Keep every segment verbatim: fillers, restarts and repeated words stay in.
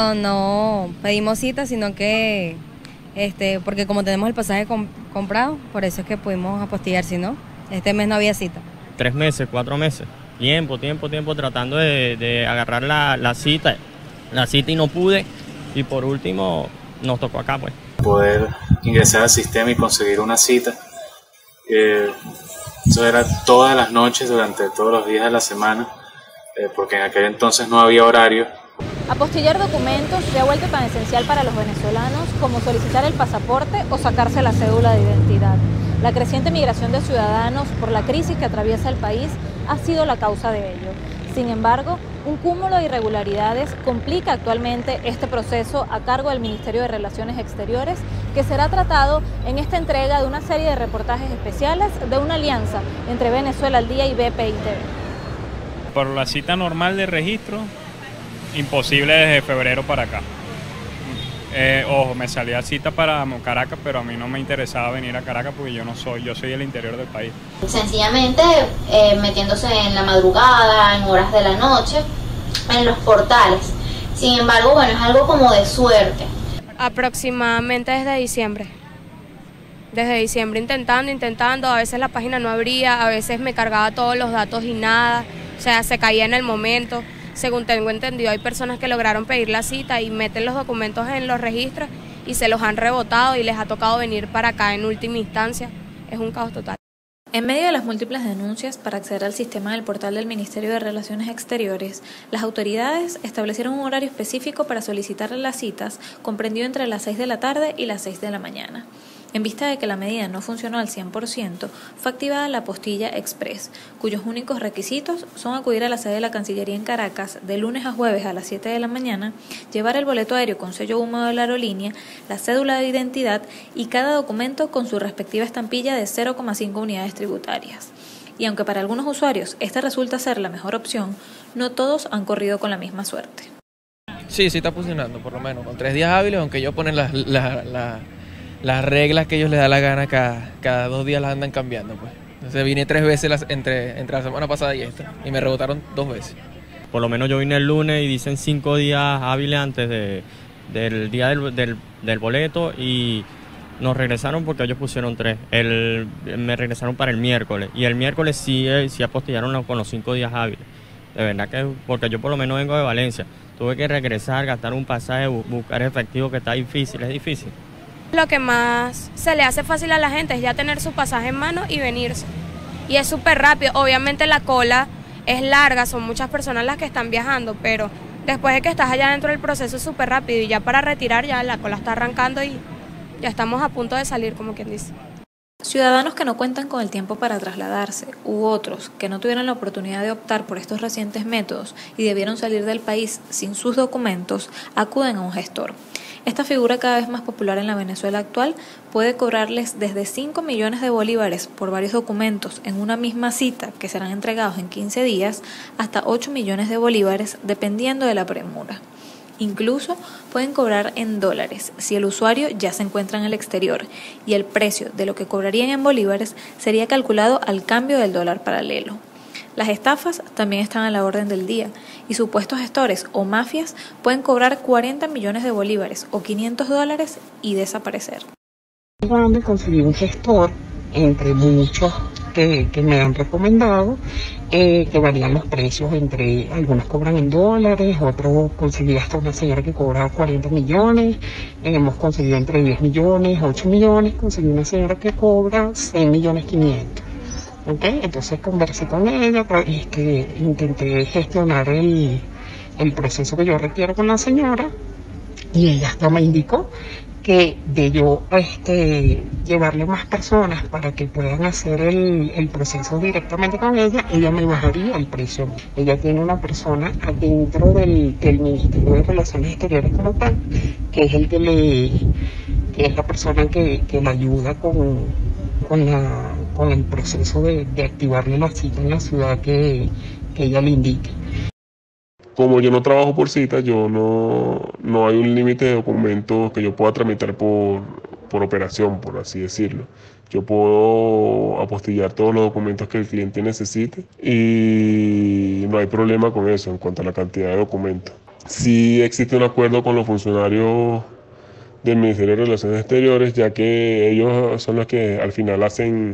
pero no pedimos cita, sino que, este, porque como tenemos el pasaje com comprado, por eso es que pudimos apostillar, si no, este mes no había cita. Tres meses, cuatro meses, tiempo, tiempo, tiempo tratando de, de agarrar la, la cita, la cita y no pude, y por último nos tocó acá pues. Poder ingresar al sistema y conseguir una cita, eh, eso era todas las noches durante todos los días de la semana, eh, porque en aquel entonces no había horario. Apostillar documentos se ha vuelto tan esencial para los venezolanos como solicitar el pasaporte o sacarse la cédula de identidad. La creciente migración de ciudadanos por la crisis que atraviesa el país ha sido la causa de ello. Sin embargo, un cúmulo de irregularidades complica actualmente este proceso a cargo del Ministerio de Relaciones Exteriores, que será tratado en esta entrega de una serie de reportajes especiales de una alianza entre Venezuela al Día y B P I T V. Por la cita normal de registro, imposible desde febrero para acá. Eh, ojo, me salía cita para Caracas, pero a mí no me interesaba venir a Caracas porque yo no soy, yo soy del interior del país. Sencillamente eh, metiéndose en la madrugada, en horas de la noche, en los portales. Sin embargo, bueno, es algo como de suerte. Aproximadamente desde diciembre. Desde diciembre intentando, intentando, a veces la página no abría, a veces me cargaba todos los datos y nada, o sea, se caía en el momento. Según tengo entendido, hay personas que lograron pedir la cita y meten los documentos en los registros y se los han rebotado y les ha tocado venir para acá en última instancia. Es un caos total. En medio de las múltiples denuncias para acceder al sistema del portal del Ministerio de Relaciones Exteriores, las autoridades establecieron un horario específico para solicitar las citas, comprendido entre las seis de la tarde y las seis de la mañana. En vista de que la medida no funcionó al cien por ciento, fue activada la apostilla express, cuyos únicos requisitos son acudir a la sede de la Cancillería en Caracas de lunes a jueves a las siete de la mañana, llevar el boleto aéreo con sello húmedo de la aerolínea, la cédula de identidad y cada documento con su respectiva estampilla de cero coma cinco unidades tributarias. Y aunque para algunos usuarios esta resulta ser la mejor opción, no todos han corrido con la misma suerte. Sí, sí está funcionando, por lo menos, con tres días hábiles, aunque ellos ponen las... La, la... las reglas que ellos les da la gana cada, cada dos días las andan cambiando pues. Entonces vine tres veces las, entre, entre la semana pasada y esta y me rebotaron dos veces. Por lo menos yo vine el lunes y dicen cinco días hábiles antes de, del día del, del, del boleto y nos regresaron porque ellos pusieron tres. El, me regresaron para el miércoles y el miércoles sí, sí apostillaron con los cinco días hábiles. De verdad que porque yo por lo menos vengo de Valencia, tuve que regresar, gastar un pasaje, buscar efectivo que está difícil, es difícil. Lo que más se le hace fácil a la gente es ya tener su pasaje en mano y venirse. Y es súper rápido. Obviamente la cola es larga, son muchas personas las que están viajando, pero después de que estás allá dentro del proceso es súper rápido y ya para retirar ya la cola está arrancando y ya estamos a punto de salir, como quien dice. Ciudadanos que no cuentan con el tiempo para trasladarse u otros que no tuvieron la oportunidad de optar por estos recientes métodos y debieron salir del país sin sus documentos, acuden a un gestor. Esta figura cada vez más popular en la Venezuela actual puede cobrarles desde cinco millones de bolívares por varios documentos en una misma cita que serán entregados en quince días hasta ocho millones de bolívares dependiendo de la premura. Incluso pueden cobrar en dólares si el usuario ya se encuentra en el exterior y el precio de lo que cobrarían en bolívares sería calculado al cambio del dólar paralelo. Las estafas también están a la orden del día y supuestos gestores o mafias pueden cobrar cuarenta millones de bolívares o quinientos dólares y desaparecer. Cuando conseguí un gestor, entre muchos que, que me han recomendado, eh, que varían los precios entre, algunos cobran en dólares, otros conseguí hasta una señora que cobra cuarenta millones, eh, hemos conseguido entre diez millones, ocho millones, conseguí una señora que cobra seis millones quinientos. Okay, entonces conversé con ella, este, intenté gestionar el, el proceso que yo requiero con la señora y ella hasta me indicó que de yo este, llevarle más personas para que puedan hacer el, el proceso directamente con ella, ella me bajaría el precio. Ella tiene una persona adentro del, del Ministerio de Relaciones Exteriores como tal, que es el que le, que es la persona que, que le ayuda con, con la con el proceso de, de activarle la cita en la ciudad que, que ella le indique. Como yo no trabajo por cita, yo no, no hay un límite de documentos que yo pueda tramitar por, por operación, por así decirlo. Yo puedo apostillar todos los documentos que el cliente necesite y no hay problema con eso en cuanto a la cantidad de documentos. Sí existe un acuerdo con los funcionarios del Ministerio de Relaciones Exteriores, ya que ellos son los que al final hacen,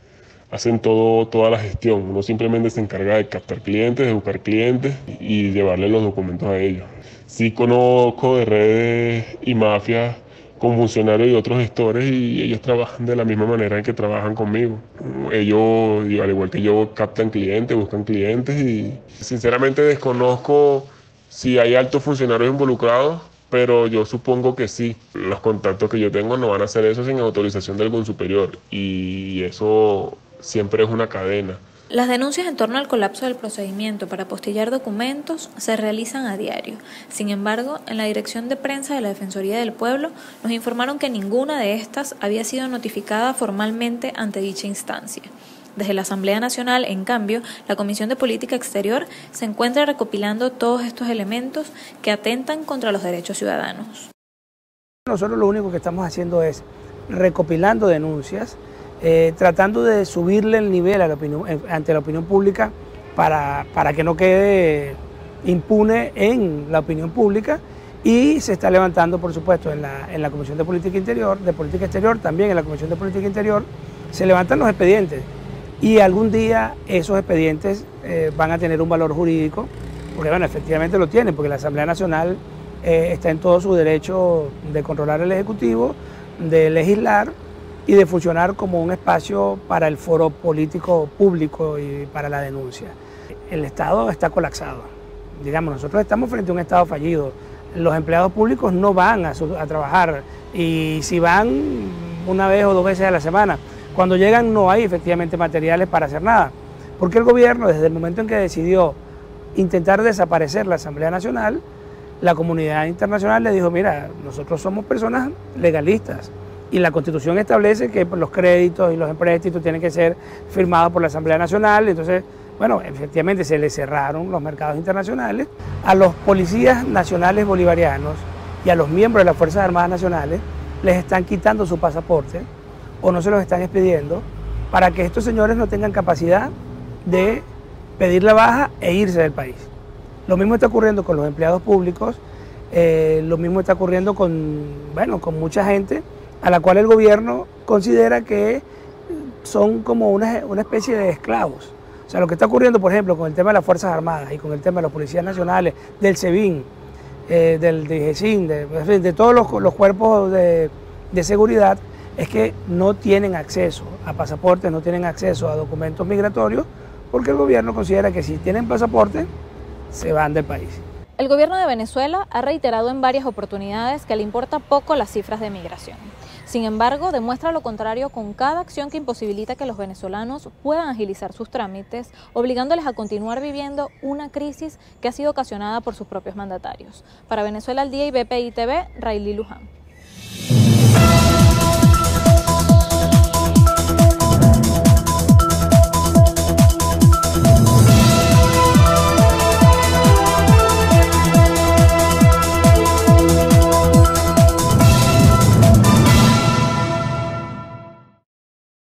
hacen todo, toda la gestión. Uno simplemente se encarga de captar clientes, de buscar clientes y llevarle los documentos a ellos. Sí conozco de redes y mafias con funcionarios y otros gestores y ellos trabajan de la misma manera en que trabajan conmigo. Ellos, al igual que yo, captan clientes, buscan clientes y sinceramente desconozco si hay altos funcionarios involucrados, pero yo supongo que sí. Los contactos que yo tengo no van a hacer eso sin autorización de algún superior y eso siempre es una cadena. Las denuncias en torno al colapso del procedimiento para apostillar documentos se realizan a diario. Sin embargo, en la Dirección de Prensa de la Defensoría del Pueblo nos informaron que ninguna de estas había sido notificada formalmente ante dicha instancia. Desde la Asamblea Nacional, en cambio, la Comisión de Política Exterior se encuentra recopilando todos estos elementos que atentan contra los derechos ciudadanos. Nosotros lo único que estamos haciendo es recopilando denuncias, Eh, tratando de subirle el nivel a la opinión, ante la opinión pública para, para que no quede impune en la opinión pública, y se está levantando, por supuesto, en la, en la Comisión de Política Interior, de Política Exterior, también en la Comisión de Política Interior, se levantan los expedientes y algún día esos expedientes eh, van a tener un valor jurídico, porque bueno, efectivamente lo tienen, porque la Asamblea Nacional eh, está en todo su derecho de controlar el Ejecutivo, de legislar y de funcionar como un espacio para el foro político público y para la denuncia. El Estado está colapsado. Digamos, nosotros estamos frente a un Estado fallido. Los empleados públicos no van a, su, a trabajar y si van una vez o dos veces a la semana, cuando llegan no hay efectivamente materiales para hacer nada. Porque el gobierno, desde el momento en que decidió intentar desaparecer la Asamblea Nacional, la comunidad internacional le dijo, mira, nosotros somos personas legalistas, y la Constitución establece que los créditos y los empréstitos tienen que ser firmados por la Asamblea Nacional. Entonces, bueno, efectivamente se le cerraron los mercados internacionales. A los policías nacionales bolivarianos y a los miembros de las Fuerzas Armadas Nacionales les están quitando su pasaporte o no se los están expidiendo para que estos señores no tengan capacidad de pedir la baja e irse del país. Lo mismo está ocurriendo con los empleados públicos, eh, lo mismo está ocurriendo con, bueno, con mucha gente a la cual el gobierno considera que son como una, una especie de esclavos. O sea, lo que está ocurriendo, por ejemplo, con el tema de las Fuerzas Armadas y con el tema de los policías nacionales, del SEBIN, eh, del DIGESIN, de, de todos los, los cuerpos de, de seguridad, es que no tienen acceso a pasaportes, no tienen acceso a documentos migratorios, porque el gobierno considera que si tienen pasaporte, se van del país. El gobierno de Venezuela ha reiterado en varias oportunidades que le importa poco las cifras de migración. Sin embargo, demuestra lo contrario con cada acción que imposibilita que los venezolanos puedan agilizar sus trámites, obligándoles a continuar viviendo una crisis que ha sido ocasionada por sus propios mandatarios. Para Venezuela al Día y B P I T V, Rayli Luján.